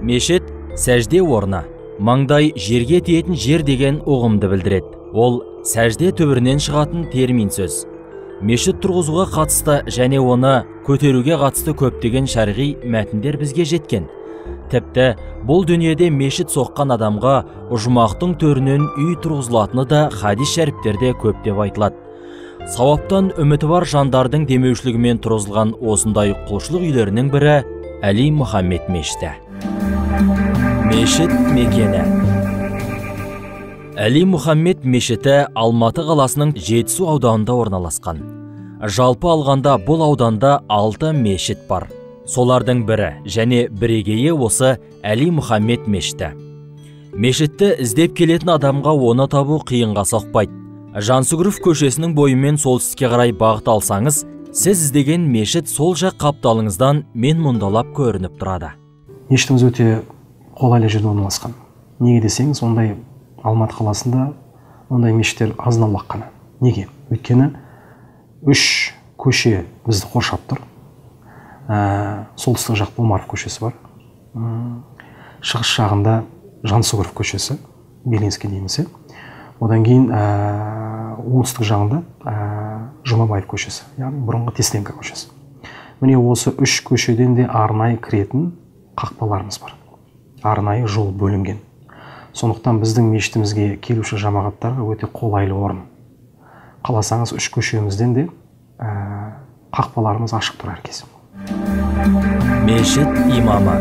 Мешіт сәжде орны, маңдай жерге тиетін жер деген ұғымды білдіреді. Ол сәжде түбірінен шығатын термин сөз. Мешіт тұрғызуға қатысты және оны көтеруге қатысты көптеген шарғи мәтіндер бізге жеткен. Тіпті бұл дүниеде мешіт соққан адамға ұжмақтың төрінен үй тұрғызылатыны да хадис шәріптерде көптеп айтылады. Сауаптан үміті бар жандардың демеушілігімен тұрғызылған осындай құлшылық үйлерінің бірі Әли Мұхаммед мешіті. Мешіт мекені. Әли Мұхаммед мешіті Алматы қаласының Жетісу ауданында орналасқан. Жалпы алғанда бұл ауданда 6 мешіт бар. Солардың бірі және бірегейі осы Әли Мұхаммед мешіті. Мешітті іздеп келетін адамға оны табу қиынға соқпайды. Жансүгіров көшесінің бойымен солтүстікке қарай бағыт алсаңыз, сіз іздеген мешіт сол жақ қапталыңыздан мен мұндалап көрініп тұрады. Мешітіміз өте қолайлы жерде орналасқан. Неге десеңіз, ондай Алматы қаласында ондай мешіттер азын-аулақ қана. Неге? Өйткені 3 көше бізді қоршап тұр. Солтүстік жақ Омаров көшесі бар. Шығыс жағында Жансүгіров көшесі, Белинский дейміз. Одан кейін оңтүстік жағында Жұмабаев көшесі, яғни бұрынғы Тесленко көшесі. Міне осы 3 көшеден де арнайы кіретін қақпаларымыз бар. Арнайы жол бөлінген. Сондықтан біздің мешітімізге келуші жамағаттарға өте қолайлы орын. Қаласаңыз 3 көшемізден де қақпаларымыз ашық тұр әркез. Мешіт имамы.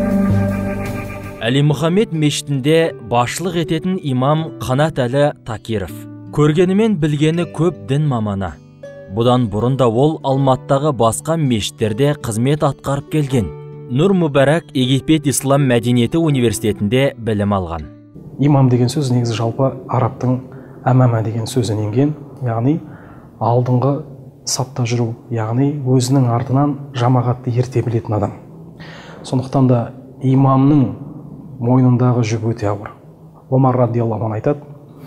Әли Мұхаммед мешітінде басшылық ететін имам Қанатәлі Такиров. Көргенімен білгені көп дін маманы. Бұдан бұрын да ол Алматыдағы басқа мешіттерде қызмет атқарып келген. Нұр Мүбәрак Египет Ислам мәдениеті университетінде білім алған. Имам деген сөз негізі жалпы арабтың әмәмә деген сөзінен енген, яғни алдыңғы сапта жүру, яғни өзінің артынан жамағатты ерте білетін адам. Сондықтан да имамның мойнындағы жүк өте ауыр. Омар радиаллаху анху айтады,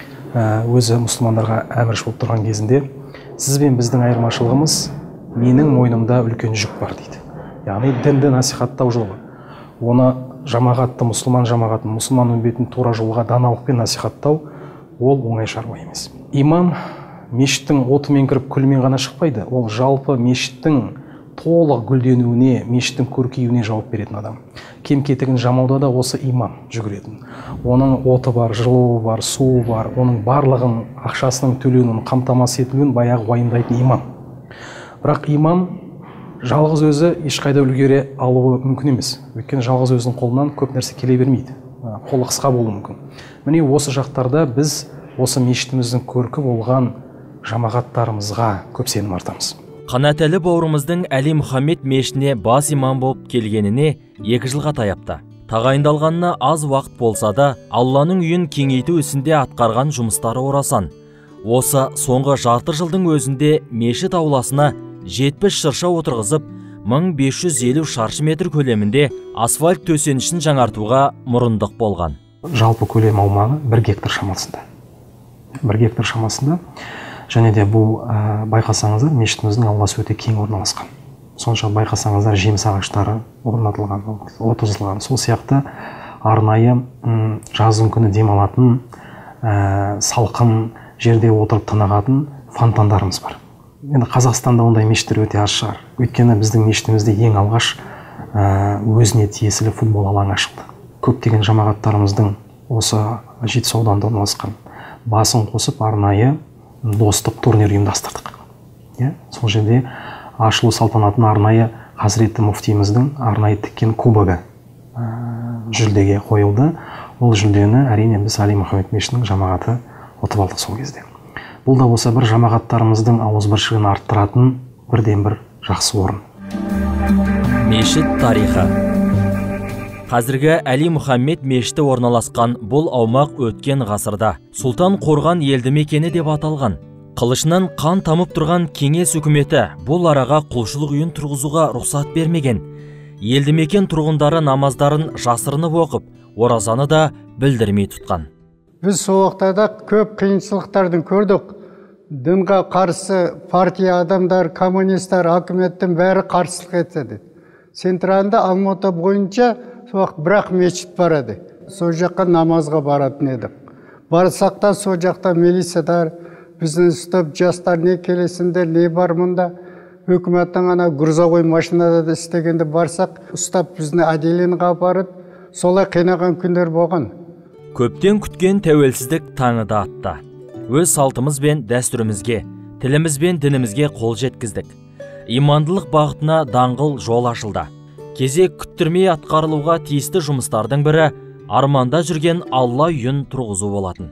өзі мұсылмандарға әмірші болып тұрған кезінде, сізбен біздің айырмашылығымыз, менің мойнымда үлкен жүк бар дейді. Яғни дінді насихаттау жолы. Оны жамағатты, мұсылман жамағатын, мұсылман үмбетін тура жолға даналықпен насихаттау, ол оңай шаруа емес. Имам мешіттің отымен кіріп күлмен ғана шықпайды. Ол жалпы мешіттің толық гүлденуіне, мешіттің көркеюіне жауап беретін адам. Кем-кетігін жамауда да осы имам жүгіретін. Оның оты бар, жылуы бар, суы бар, оның барлығын ақшасының төлеуін қамтамасыз етілуін баяғы уайымдайтын имам. Бірақ имам жалғыз өзі ешқайда үлгере алуы мүмкін емес. Өйткені жалғыз өзінің қолынан көп нәрсе келе бермейді. Қолы қысқа болуы мүмкін. Міне осы жақтарда біз осы мешітіміздің көркі болған жамағаттарымызға көп сенім артамыз. Қанатәлі бауырымыздың Әли Мұхаммед мешітіне бас имам болып келгеніне 2 жылға таяпты. Тағайындалғанына аз уақыт болса да, Алланың үйін кеңейту ісінде атқарған жұмыстары орасан. Осы соңғы жарты жылдың өзінде мешіт ауласына 70 шырша отырғызып, 1550 шаршы метр көлемінде асфальт төсенішін жаңартуға мұрындық болған. Жалпы көлем аумағы 1 гектар шамасында. 1 гектар шамасында. Және де бұл байқасаңыздар, мешітіміздің ауласы өте кең орналасқан. Сонша байқасаңыздар, жеміс ағаштары орнатылған, отырғызылған. Сол сияқты арнайы жаздың күні демалатын, салқын жерде отырып тынығатын фонтандарымыз бар. Енді Қазақстанда ондай мешіттер өте аз шығар. Өйткені біздің мешітімізде ең алғаш өзіне тиесілі футбол алаңы ашылды. Көптеген жамағаттарымыздың осы Жетісу ауданында орналасқан басын қосып арнайы достық турнир ұйымдастырдық. Сол жерде ашылу салтанатын арнайы Хазіреті мүфтиіміздің арнайы тіккен кубогы жүлдеге қойылды. Ол жүлдені әрине біз Әли Мұхаммед мешітінің жамағаты ұтып алдық сол кезде. Бұл да осы бір жамағаттарымыздың ауызбіршілігін арттыратын бірден-бір жақсы орын. Мешіт тарихы. Қазіргі Әли Мұхаммед мешіті орналасқан бұл аумақ өткен ғасырда Сұлтан Қорған елді мекені деп аталған. Қылышынан қан тамып тұрған кеңес үкіметі бұл араға құлшылық үйін тұрғызуға рұқсат бермеген. Елді мекен тұрғындары намаздарын жасырынып оқып, оразаны да білдірмей тұтқан. Біз соғықтарда көп қиыншылықтардың көрдік. Дінға қарсы партия адамдар, коммунистер, үкіметтің бәрі қарсылық етеді. Централында Алматы бойынша бірақ мешіт бар еді. Сол жаққа намазға баратын едік. Барсақ та сол жақта милициядар біздің ұстап, жастар не келесіңдер, не бар мұнда? Өкіметтің ана грузовой машинада да істегенде барсақ, ұстап бізді отделениеге апарып, солай қинаған күндер болған. Көптен күткен тәуелсіздік таңы да атты. Өз салтымыз бен дәстүрімізге, тіліміз бен дінімізге қол жеткіздік. Имандылық бағытына даңғыл жол ашылды. Кезек күттірмей атқарылуға тиісті жұмыстардың бірі арманда жүрген Алла үйін тұрғызу болатын.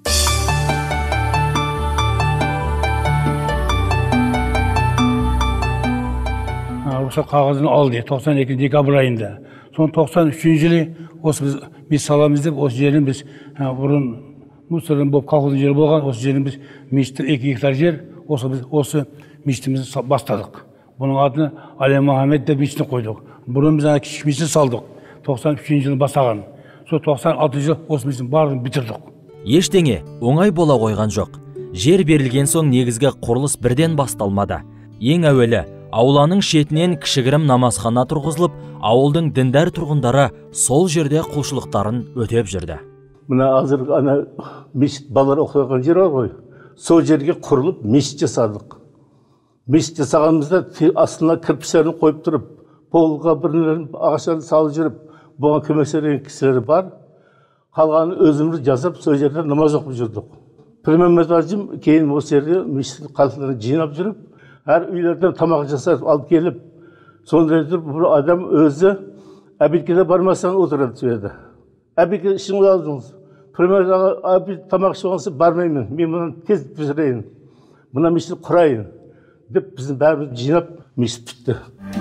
Осы қағазын алды 92 декабрь айында. Сон 93 жылы осы біз саламыз деп, осы жерін біз бұрын мусордың болып колхоздың жері болған, осы жерін біз мешіттің 2 гектар жер, осы мешітімізді бастадық. Бұның атына Али Мұхаммед деп мешітін қойдық. Бұрын біз кішік мешіт салдық. 93 жылы бастаған. Сол 96 жыл осы мешіттің барлығын бітірдік. Ештеңе оңай бола қойған жоқ. Жер берілген соң негізгі құрылыс бірден басталмады. Ең әуелі ауланың шетінен кішігірім намазхана тұрғызылып, ауылдың діндар тұрғындары сол жерде құлшылықтарын өтеп жүрді. Мына азыр ана мешіт балалар оқыған жер бар ғой. Сол жерге құрылып мешіт жасадық. Мешіт жасағанымызда астына кірпіштерін қойып тұрып, полға бірінен ағаштарын салып жүріп, бұған көмектескен кісілер бар. Қалғанын өзіміз жасап, сол жерде намаз оқып жүрдік. Премьер-министр кейін осы жерде мешіт халқын жинап жүріп, әр үйлерден тамақ жасап алып келіп, сонда бір адам өзі әбелкеде бармасаң отырады сөйеді. Әбелке ішіңіз алдыңыз. Премьер тамақ ішуғансы бармаймын, мен мұнан тез пісірейін, мұна мешіт құрайын деп біздің бәріміз жинап мешіт бітті.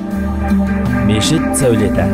Мешіт сәулеті.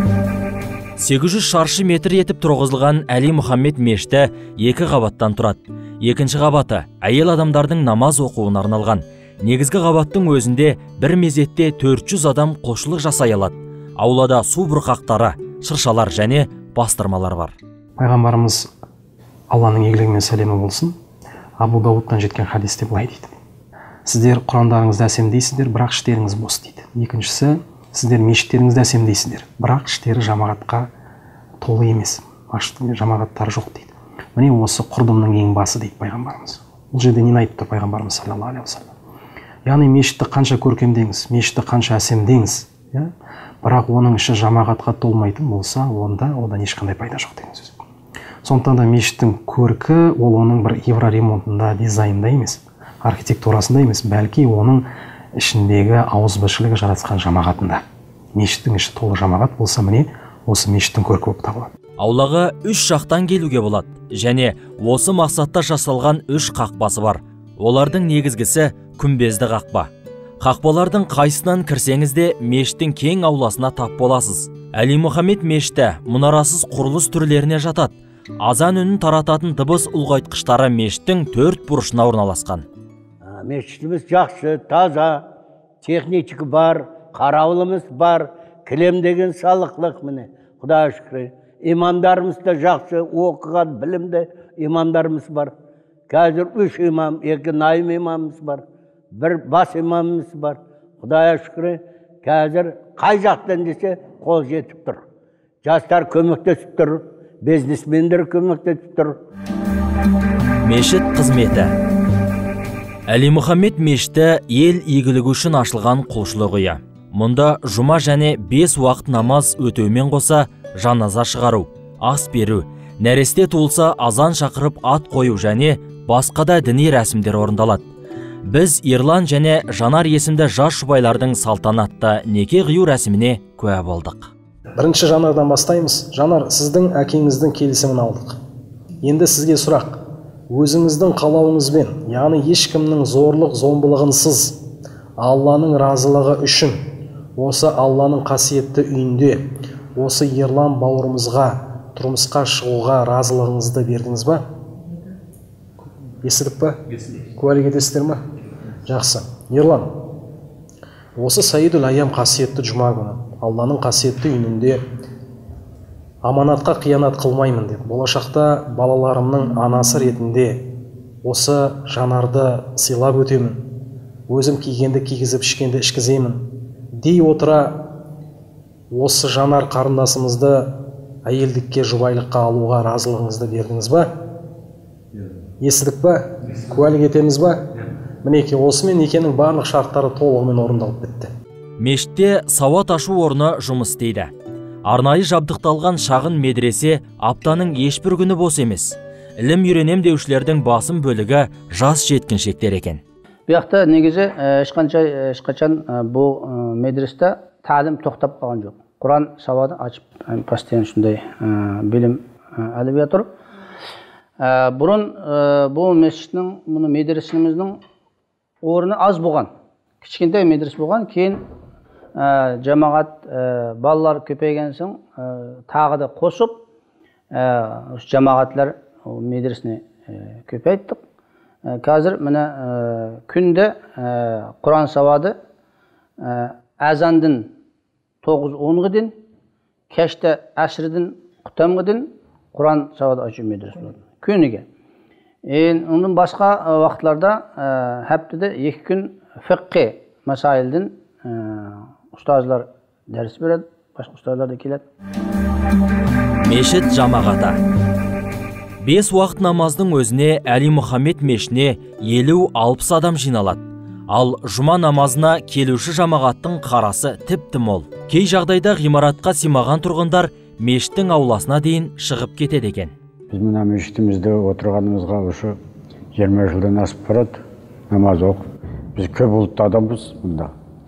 800 шаршы метр етіп тұрғызылған Али Мұхаммед мешіті 2 қабаттан тұрады. Екінші қабаты әйел адамдардың намаз оқуына арналған. Негізгі қабаттың өзінде бір мезетте 400 адам құлшылық жасай алады. Аулада су бұрқақтары, шыршалар және бастырмалар бар. Пайғамбарымыз Алланың игілігі мен сәлемі болсын, Абу Дауудтан жеткен хадисте былай дейді: сіздер құрандарыңызды әсемдейсіздер, бірақ іштеріңіз бос дейді. Екіншісі, сіздер мешіттеріңізді әсемдейсіздер, бірақ іштері жамағатқа толы емес, жамағаттары жоқ дейді. Міне осы құрдымның ең басы дейді пайғамбарымыз. Бұл жерде нені айтып тұр пайғамбарымыз саллаллаху алейхи уассалам? Яғни мешітті қанша көркемдеңіз, мешітті қанша әсемдеңіз, бірақ оның іші жамағатқа толмайтын болса, одан ешқандай пайда жоқ деген сөз. Сондықтан да мешіттің көркі ол оның бір евроремонтында, дизайнда емес, архитектурасында емес, бәлки оның ішіндегі ауызбіршілігі жаратқан жамағатында. Мешіттің іші толы жамағат болса, міне осы мешіттің көркі болып табылады. Аулаға 3 жақтан келуге болады, және осы мақсатта жасалған 3 қақпасы бар. Олардың негізгісі күмбезді қақпа. Қақпалардың қайсынан кірсеңіз де мешіттің кең ауласына тап боласыз. Али Мұхаммед мешіті мұнарасыз құрылыс түрлеріне жатады. Азан үнін тарататын дыбыс ұлғайтқыштары мешіттің 4 бұрышына орналасқан. Мешітіміз жақсы, таза, техника бар, қарауылымыз бар, кілемдеген салықлық міне, Құдай шүкір. Имамдарымыз да жақсы, оқыған, білімді имамдарымыз бар. Қазір 3 имам, 2 найым имамымыз бар, 1 бас имамымыз бар. Құдай шүкір, қазір қай жақтан десе қол жетіп тұр. Жастар көмектесіп тұр, бизнесмендер көмектесіп тұр. Мешіт қызметі. Али Мұхаммед мешіті ел игілігі үшін ашылған құлшылық үйі. Мұнда жұма және 5 уақыт намаз өтеумен қоса жаназа шығару, ас беру, нәресте туылса азан шақырып ат қою және басқа да діни рәсімдер орындалады. Біз Ерлан және Жанар есімді жас жұбайлардың салтанатты неке қию рәсіміне куә болдық. Бірінші Жанардан бастаймыз. Жанар, сіздің әкеңіздің келісімін алдық. Енді сізге сұрақ. Өзіңіздің қалауыңызбен, яғни ешкімнің зорлық зомбылығынсыз, Алланың разылығы үшін, осы Алланың қасиетті үйінде, осы Ерлан бауырымызға тұрмысқа шығуға разылығыңызды бердіңіз ба? Естідік па? Куәлік етесіздер ме? Жақсы. Ерлан, осы Саидул Айям қасиетті жұма күні, Алланың қасиетті үйінде аманатқа қиянат қылмаймын деп, болашақта балаларымның анасы ретінде осы Жанарды сыйлап өтемін, өзім кигенді кигізіп, ішкенді ішкіземін дей отыра, осы Жанар қарындасымызды әйелдікке жұбайлыққа алуға разылығыңызды бердіңіз ба? Естідік па? Куәлік етеміз ба? Мінекей осымен некенің барлық шарттары толығымен орындалып бітті. Мешітте сауат ашу орны жұмыс істейді. Арнайы жабдықталған шағын медресе аптаның ешбір күні бос емес. Ілім үйренем деушілердің басым бөлігі жас жеткіншектер екен. Бұяқта негізі ешқашан бұл медресте тәлім тоқтап қалған жоқ. Құран сауаты ашып, постоянно шындай білім әліп жатыр. Бұрын бұл мешіттің, мұны медресіміздің орны аз болған. Кішкентай медрес болған, кейін жамағат балалар көпейген соң тағы да қосып жамағатлар медресіне көпейттік. Қазір міне күнде Құран сауаты әзандың 9-10-ға дейін, кеште әшірдің құтамға дейін Құран сауаты ашу медрес болады. Күніге. Оның басқа вақытларда әптеде 2 күн фиққи мәсайылдың ұстазлар дәріс береді, басқа ұстазлар да келеді. Мешіт жамағата. 5 уақыт намаздың өзіне Әли Мұхаммед мешіне 50-60 адам жиналады. Ал жұма намазына келуші жамағаттың қарасы тіпті мол. Кей жағдайда ғимаратқа симаған тұрғындар мешіттің ауласына дейін шығып кетеді екен. Біз мына мешітімізде отырғанымызға ұшы 20 жылдан асып барады, намаз оқып. Біз көп ұлтты адамбыз мұнда.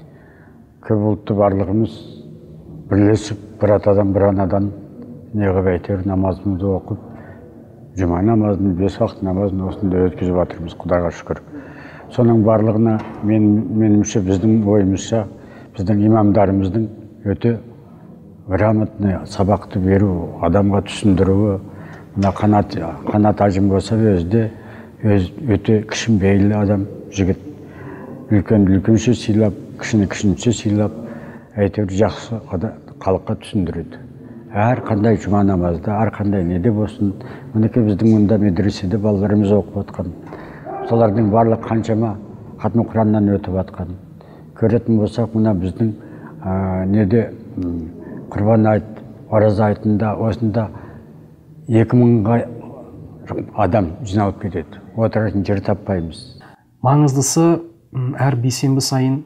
Көп ұлтты барлығымыз бірлесіп, бір атадан, бір анадан неғып әйтер намазымызды оқып, жұма намазын, 5 уақыт намазын осында өткізіп жатырмыз, Құдайға шүкір. Соның барлығына менімше біздің ойымызша, біздің имамдарымыздың өте грамотный сабақты беру, адамға түсіндіруі, мына қанат ажым болса өзде өте кішін бейлі адам, жігіт. Үлкен-үлкенше сыйлап, кішіні-кішінше сыйлап, әйтеуір жақсы халыққа түсіндіреді. Әр қандай жұма намазда, әр қандай неде болсын, мінеке біздің мұнда медреседе балаларымыз оқып отқан. Солардың барлық қаншама хатм Құраннан өтіп атқан. Көретін болсақ, мұна біздің неде Құрбан айт, ораза айтында осында 2000-ға адам жиналып кетеді. Отыратын жер таппаймыз. Маңыздысы әр бейсенбі сайын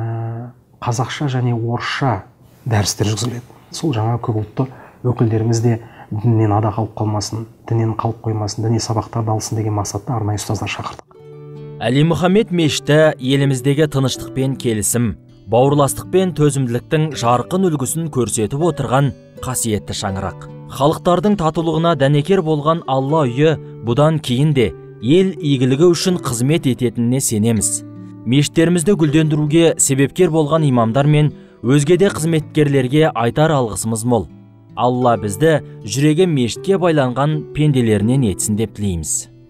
қазақша және орысша дәрістер жүргізіледі. Сол жаңа көп ұлтты өкілдеріміз де діннен ада қалып қалмасын, діннен қалып қоймасын, діни сабақтарды алсын деген мақсатта арнайы ұстаздар шақырдық. Әли Мұхаммед мешіті еліміздегі тыныштық пен келісім, бауырластық пен төзімділіктің жарқын үлгісін көрсетіп отырған қасиетті шаңырақ. Халықтардың татулығына дәнекер болған Алла үйі бұдан кейін де ел игілігі үшін қызмет ететініне сенеміз. Мешіттерімізді гүлдендіруге себепкер болған имамдар мен өзге де қызметкерлерге айтар алғысымыз мол. Алла бізді жүрегі мешітке байланған пенделерінен етсін деп тілейміз.